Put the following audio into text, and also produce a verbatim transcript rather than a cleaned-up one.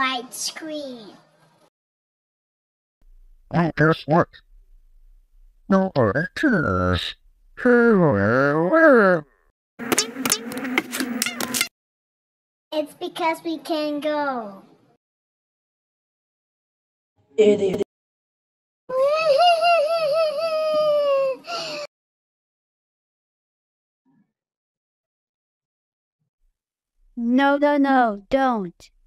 white screen. Well, guess what? Nobody cares. It's because we can go. Idiot. No, no, no, don't.